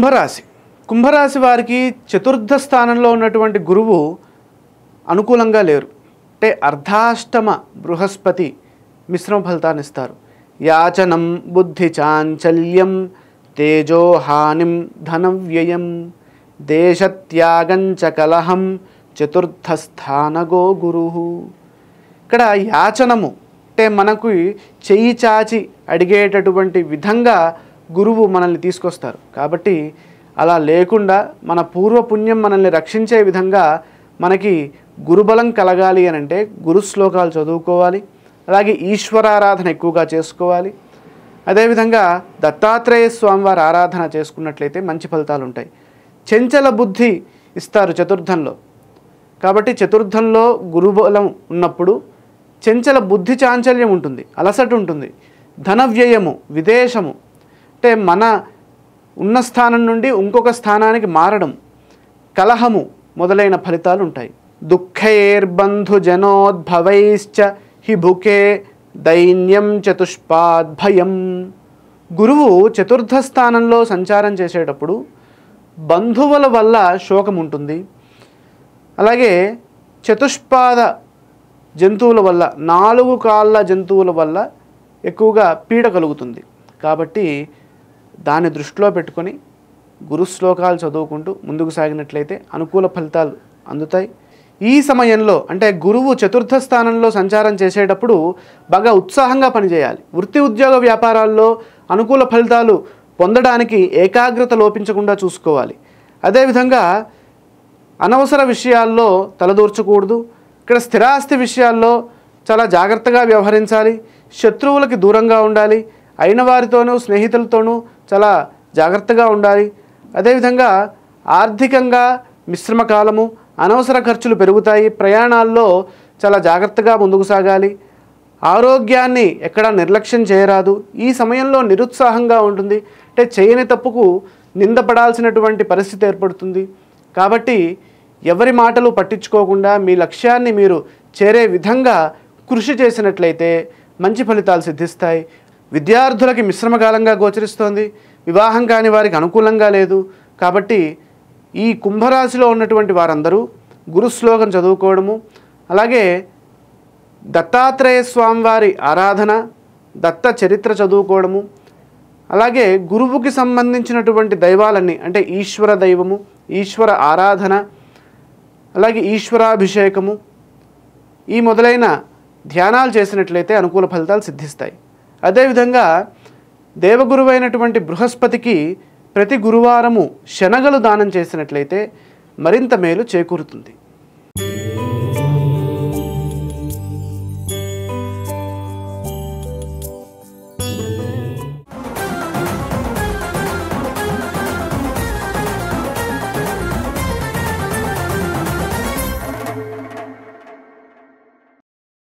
కుంభరాశి. కుంభరాశి వారికి చతుర్థ స్థానంలో ఉన్నటువంటి గురువు అనుకూలంగా లేరు. అంటే అర్ధాష్టమ బృహస్పతి మిశ్రమ ఫలితాన్ని ఇస్తారు. యాచనం బుద్ధి చాంచల్యం తేజోహానిం ధనవ్యయం దేశత్యాగంచ కలహం చతుర్థస్థానగో గురు. ఇక్కడ యాచనము అంటే మనకు చెయ్యి చాచి అడిగేటటువంటి విధంగా గురువు మనల్ని తీసుకొస్తారు. కాబట్టి అలా లేకుండా మన పూర్వపుణ్యం మనల్ని రక్షించే విధంగా మనకి గురుబలం కలగాలి అని అంటే గురు శ్లోకాలు చదువుకోవాలి. అలాగే ఈశ్వరారాధన ఎక్కువగా చేసుకోవాలి. అదేవిధంగా దత్తాత్రేయ స్వామివారి ఆరాధన చేసుకున్నట్లయితే మంచి ఫలితాలు ఉంటాయి. చెంచల బుద్ధి ఇస్తారు చతుర్థంలో. కాబట్టి చతుర్థంలో గురుబలం ఉన్నప్పుడు చెంచల బుద్ధి చాంచల్యం ఉంటుంది, అలసట ఉంటుంది, ధన వ్యయము, విదేశము అంటే మన ఉన్న స్థానం నుండి ఇంకొక స్థానానికి మారడం, కలహము మొదలైన ఫలితాలు ఉంటాయి. దుఃఖైర్బంధు జనోద్భవైశ్చ హి భుకే దైన్యం చతుష్పాద్భయం. గురువు చతుర్థ స్థానంలో సంచారం చేసేటప్పుడు బంధువుల వల్ల శోకం ఉంటుంది. అలాగే చతుష్పాద జంతువుల వల్ల, 4 కాళ్ళ జంతువుల వల్ల ఎక్కువగా పీడ కలుగుతుంది. కాబట్టి దాన్ని దృష్టిలో పెట్టుకొని గురు శ్లోకాలు చదువుకుంటూ ముందుకు సాగినట్లయితే అనుకూల ఫలితాలు అందుతాయి. ఈ సమయంలో అంటే గురువు చతుర్థ స్థానంలో సంచారం చేసేటప్పుడు బాగా ఉత్సాహంగా పనిచేయాలి. వృత్తి ఉద్యోగ వ్యాపారాల్లో అనుకూల ఫలితాలు పొందడానికి ఏకాగ్రత లోపించకుండా చూసుకోవాలి. అదేవిధంగా అనవసర విషయాల్లో తలదూర్చకూడదు. ఇక్కడ స్థిరాస్తి విషయాల్లో చాలా జాగ్రత్తగా వ్యవహరించాలి. శత్రువులకి దూరంగా ఉండాలి. అయిన వారితోనూ స్నేహితులతోనూ చాలా జాగ్రత్తగా ఉండాలి. అదేవిధంగా ఆర్థికంగా మిశ్రమ కాలము, అనవసర ఖర్చులు పెరుగుతాయి. ప్రయాణాల్లో చాలా జాగ్రత్తగా ముందుకు సాగాలి. ఆరోగ్యాన్ని ఎక్కడా నిర్లక్ష్యం చేయరాదు. ఈ సమయంలో నిరుత్సాహంగా ఉంటుంది. అంటే చేయని తప్పుకు నిందపడాల్సినటువంటి పరిస్థితి ఏర్పడుతుంది. కాబట్టి ఎవరి మాటలు పట్టించుకోకుండా మీ లక్ష్యాన్ని మీరు చేరే విధంగా కృషి చేసినట్లయితే మంచి ఫలితాలు సిద్ధిస్తాయి. విద్యార్థులకి మిశ్రమకాలంగా గోచరిస్తోంది. వివాహం కాని వారికి అనుకూలంగా లేదు. కాబట్టి ఈ కుంభరాశిలో ఉన్నటువంటి వారందరూ గురు శ్లోకం చదువుకోవడము, అలాగే దత్తాత్రేయ స్వామివారి ఆరాధన, దత్త చరిత్ర చదువుకోవడము, అలాగే గురువుకి సంబంధించినటువంటి దైవాలన్నీ అంటే ఈశ్వర దైవము, ఈశ్వర ఆరాధన, అలాగే ఈశ్వరాభిషేకము ఈ మొదలైన ధ్యానాలు చేసినట్లయితే అనుకూల ఫలితాలు సిద్ధిస్తాయి. అదేవిధంగా దేవగురువైనటువంటి బృహస్పతికి ప్రతి గురువారము శనగలు దానం చేసినట్లయితే మరింత మేలు చేకూరుతుంది.